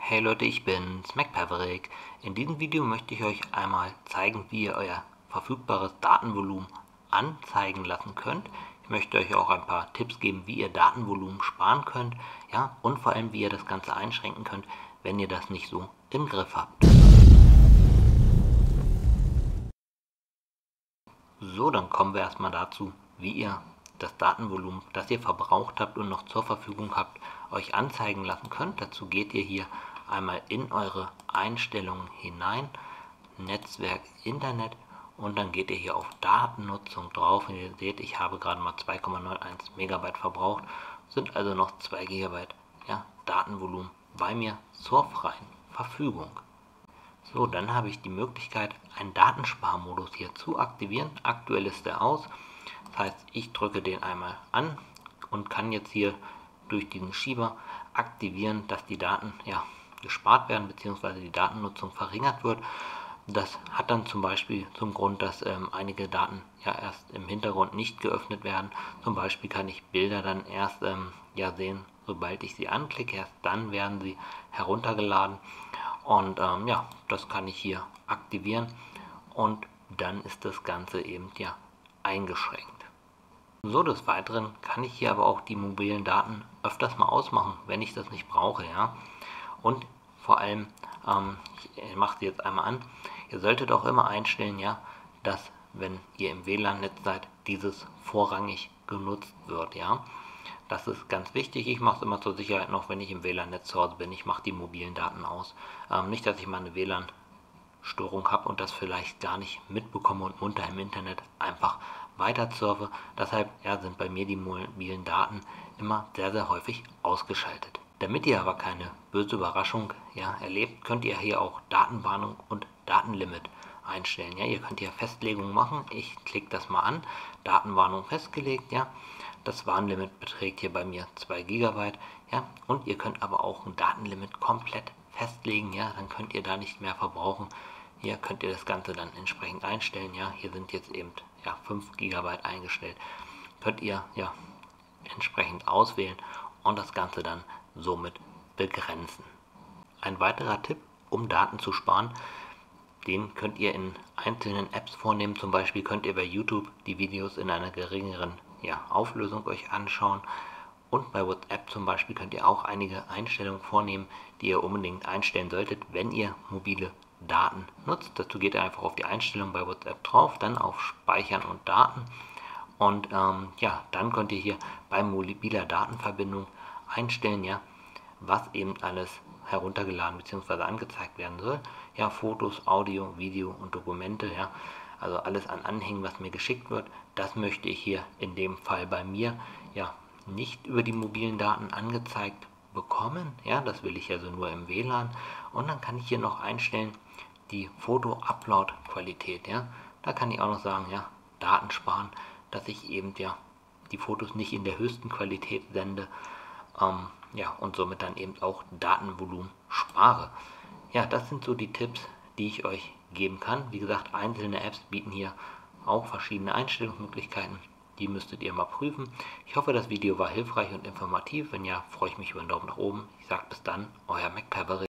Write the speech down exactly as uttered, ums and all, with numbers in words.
Hey Leute, ich bin's, MacPaverick. In diesem Video möchte ich euch einmal zeigen, wie ihr euer verfügbares Datenvolumen anzeigen lassen könnt. Ich möchte euch auch ein paar Tipps geben, wie ihr Datenvolumen sparen könnt, ja, und vor allem, wie ihr das Ganze einschränken könnt, wenn ihr das nicht so im Griff habt. So, dann kommen wir erstmal dazu, wie ihr das Datenvolumen, das ihr verbraucht habt und noch zur Verfügung habt, euch anzeigen lassen könnt. Dazu geht ihr hier einmal in eure Einstellungen hinein, Netzwerk, Internet, und dann geht ihr hier auf Datennutzung drauf und ihr seht, ich habe gerade mal zwei Komma einundneunzig Megabyte verbraucht, sind also noch zwei Gigabyte, ja, Datenvolumen bei mir zur freien Verfügung. So, dann habe ich die Möglichkeit, einen Datensparmodus hier zu aktivieren. Aktuell ist der aus. Das heißt, ich drücke den einmal an und kann jetzt hier durch diesen Schieber aktivieren, dass die Daten ja, gespart werden bzw. die Datennutzung verringert wird. Das hat dann zum Beispiel zum Grund, dass ähm, einige Daten ja erst im Hintergrund nicht geöffnet werden. Zum Beispiel kann ich Bilder dann erst ähm, ja sehen, sobald ich sie anklicke. Erst dann werden sie heruntergeladen. Und ähm, ja, das kann ich hier aktivieren und dann ist das Ganze eben ja eingeschränkt. So, des Weiteren kann ich hier aber auch die mobilen Daten öfters mal ausmachen, wenn ich das nicht brauche, ja. Und vor allem, ähm, ich mache sie jetzt einmal an, ihr solltet auch immer einstellen, ja, dass, wenn ihr im W L A N-Netz seid, dieses vorrangig genutzt wird, ja. Das ist ganz wichtig. Ich mache es immer zur Sicherheit noch, wenn ich im W L A N-Netz zu Hause bin. Ich mache die mobilen Daten aus. Ähm, nicht, dass ich mal eine W L A N-Störung habe und das vielleicht gar nicht mitbekomme und munter im Internet einfach weiter surfe. Deshalb ja, sind bei mir die mobilen Daten immer sehr, sehr häufig ausgeschaltet. Damit ihr aber keine böse Überraschung ja, erlebt, könnt ihr hier auch Datenwarnung und Datenlimit einstellen. Ja, ihr könnt hier Festlegungen machen. Ich klicke das mal an. Datenwarnung festgelegt, ja. Das Warnlimit beträgt hier bei mir zwei Gigabyte, ja, und ihr könnt aber auch ein Datenlimit komplett festlegen, ja, dann könnt ihr da nicht mehr verbrauchen. Hier könnt ihr das Ganze dann entsprechend einstellen, ja, hier sind jetzt eben ja, fünf Gigabyte eingestellt. Könnt ihr ja entsprechend auswählen und das Ganze dann somit begrenzen. Ein weiterer Tipp, um Daten zu sparen, den könnt ihr in einzelnen Apps vornehmen. Zum Beispiel könnt ihr bei YouTube die Videos in einer geringeren ja, Auflösung euch anschauen. Und bei WhatsApp zum Beispiel könnt ihr auch einige Einstellungen vornehmen, die ihr unbedingt einstellen solltet, wenn ihr mobile Daten nutzt. Dazu geht ihr einfach auf die Einstellung bei WhatsApp drauf, dann auf Speichern und Daten. Und ähm, ja, dann könnt ihr hier bei mobiler Datenverbindung einstellen, ja, was eben alles heruntergeladen bzw. angezeigt werden soll. Ja, Fotos, Audio, Video und Dokumente, ja, also alles an Anhängen, was mir geschickt wird, das möchte ich hier in dem Fall bei mir ja nicht über die mobilen Daten angezeigt bekommen. Ja, das will ich also nur im W L A N. Und dann kann ich hier noch einstellen die Foto-Upload-Qualität. Ja, da kann ich auch noch sagen, ja, Daten sparen, dass ich eben ja die Fotos nicht in der höchsten Qualität sende. Ähm, ja, und somit dann eben auch Datenvolumen spare. Ja, das sind so die Tipps, die ich euch geben kann. Wie gesagt, einzelne Apps bieten hier auch verschiedene Einstellungsmöglichkeiten. Die müsstet ihr mal prüfen. Ich hoffe, das Video war hilfreich und informativ. Wenn ja, freue ich mich über einen Daumen nach oben. Ich sage bis dann, euer MacPaverick.